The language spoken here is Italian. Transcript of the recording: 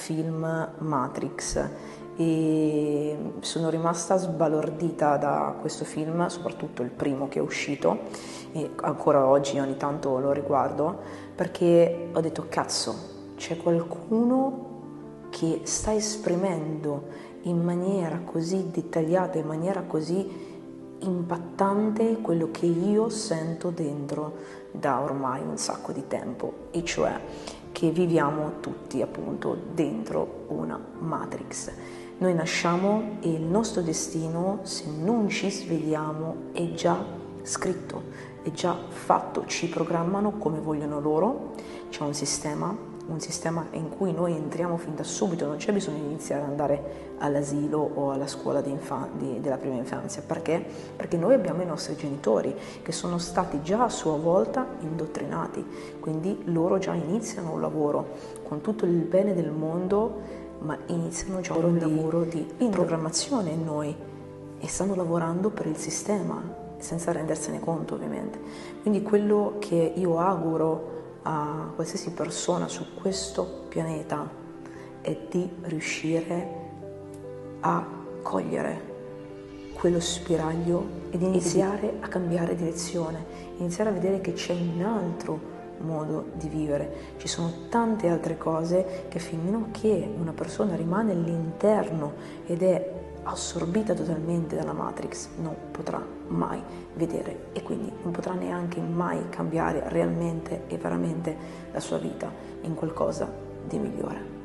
film Matrix e sono rimasta sbalordita da questo film, soprattutto il primo che è uscito, e ancora oggi ogni tanto lo riguardo perché ho detto cazzo, c'è qualcuno che sta esprimendo in maniera così dettagliata, in maniera così impattante quello che io sento dentro da ormai un sacco di tempo, e cioè che viviamo tutti appunto dentro una Matrix. Noi nasciamo e il nostro destino, se non ci svegliamo, è già scritto, è già fatto, ci programmano come vogliono loro. C'è un sistema in cui noi entriamo fin da subito, non c'è bisogno di iniziare ad andare all'asilo o alla scuola della prima infanzia. Perché? Perché noi abbiamo i nostri genitori che sono stati già a sua volta indottrinati, quindi loro già iniziano un lavoro con tutto il bene del mondo, ma iniziano già un lavoro di programmazione in noi e stanno lavorando per il sistema senza rendersene conto, ovviamente. Quindi quello che io auguro a qualsiasi persona su questo pianeta è di riuscire a cogliere quello spiraglio ed iniziare a cambiare direzione, iniziare a vedere che c'è un altro modo di vivere. Ci sono tante altre cose che finché che una persona rimane all'interno ed è assorbita totalmente dalla Matrix non potrà mai vedere, e quindi non potrà neanche mai cambiare realmente e veramente la sua vita in qualcosa di migliore.